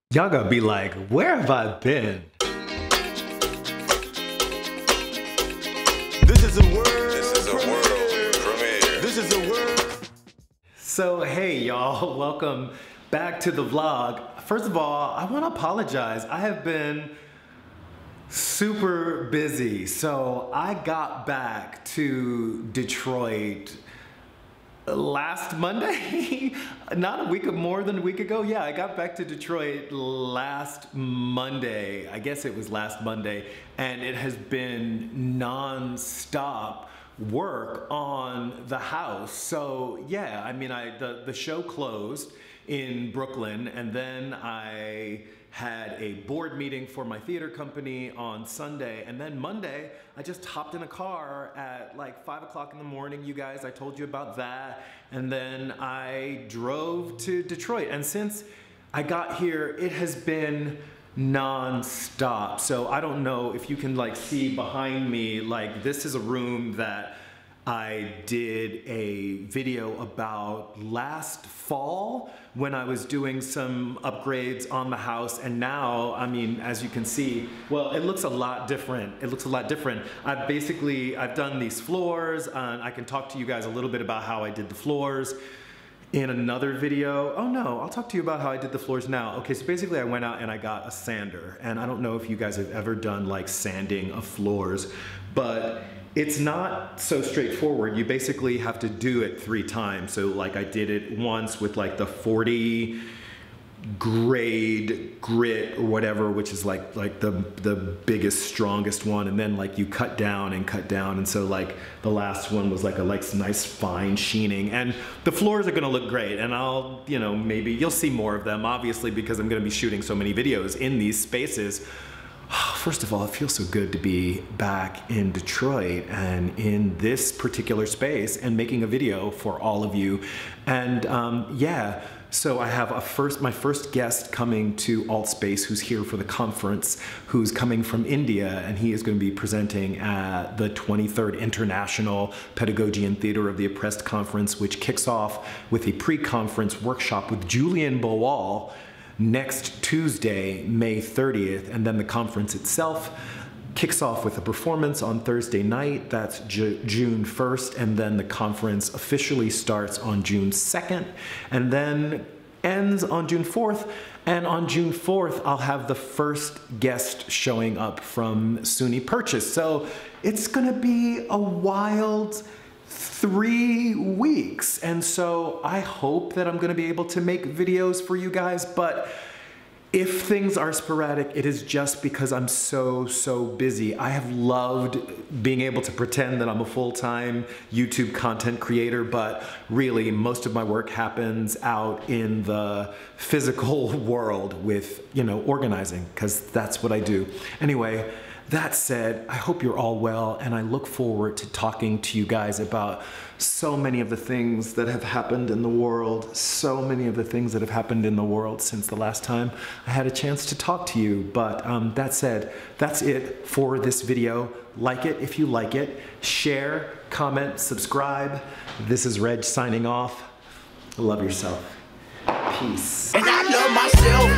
Y'all gonna be like, where have I been? This is a word. This is a world premiere. This is a word. So hey y'all, welcome back to the vlog. First of all, I wanna apologize. I have been super busy. So I got back to Detroit last Monday, not more than a week ago. Yeah, I got back to Detroit last Monday. I guess it was last Monday, and it has been non-stop work on the house. So yeah, I mean, the show closed in Brooklyn, and then I had a board meeting for my theater company on Sunday, and then Monday I just hopped in a car at like 5 o'clock in the morning. You guys, I told you about that, and then I drove to Detroit, and since I got here it has been non-stop. So I don't know if you can like see behind me, like this is a room that I did a video about last fall when I was doing some upgrades on the house, and now, I mean, as you can see, well, it looks a lot different. It looks a lot different. I've done these floors, and I can talk to you guys a little bit about how I did the floors in another video. Oh no, I'll talk to you about how I did the floors now. Okay, so basically I went out and I got a sander, and I don't know if you guys have ever done like sanding of floors, but it's not so straightforward. You basically have to do it 3 times. So like I did it once with like the 40 grade grit or whatever, which is like the biggest, strongest one. And then like you cut down and cut down. And so like the last one was like a nice fine sheening. And the floors are gonna look great. And I'll, you know, maybe you'll see more of them, obviously, because I'm gonna be shooting so many videos in these spaces. First of all, it feels so good to be back in Detroit and in this particular space and making a video for all of you. And yeah, so I have my first guest coming to AltSpace, who's here for the conference, who's coming from India, and he is going to be presenting at the 23rd International Pedagogy and Theater of the Oppressed Conference, which kicks off with a pre-conference workshop with Julian Bowall next Tuesday, May 30th, and then the conference itself kicks off with a performance on Thursday night, that's June 1st, and then the conference officially starts on June 2nd, and then ends on June 4th, and on June 4th, I'll have the first guest showing up from SUNY Purchase. So it's gonna be a wild 3 weeks, and so I hope that I'm gonna be able to make videos for you guys, but if things are sporadic, it is just because I'm so busy. I have loved being able to pretend that I'm a full-time YouTube content creator, but really most of my work happens out in the physical world with, you know, organizing, because that's what I do. Anyway, that said, I hope you're all well, and I look forward to talking to you guys about so many of the things that have happened in the world, so many of the things that have happened in the world since the last time I had a chance to talk to you. But that said, that's it for this video. Like it if you like it, share, comment, subscribe. This is Reg signing off. Love yourself. Peace. And I love myself.